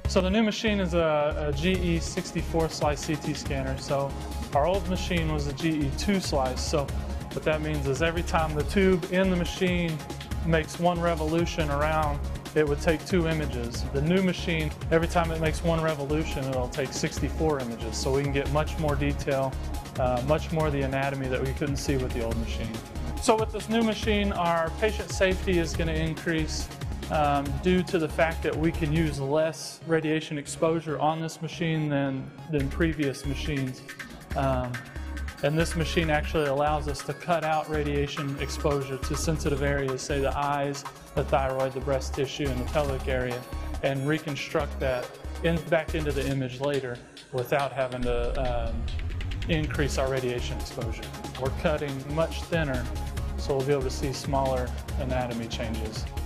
So the new machine is a GE 64 slice CT scanner. So our old machine was a GE 2 slice. So what that means is every time the tube in the machine makes one revolution around, it would take 2 images. The new machine, every time it makes one revolution, it'll take 64 images. So we can get much more detail, much more of the anatomy that we couldn't see with the old machine. So with this new machine, our patient safety is going to increase due to the fact that we can use less radiation exposure on this machine than previous machines. And this machine actually allows us to cut out radiation exposure to sensitive areas, say the eyes, the thyroid, the breast tissue, and the pelvic area, and reconstruct that back into the image later without having to increase our radiation exposure. We're cutting much thinner, so we'll be able to see smaller anatomy changes.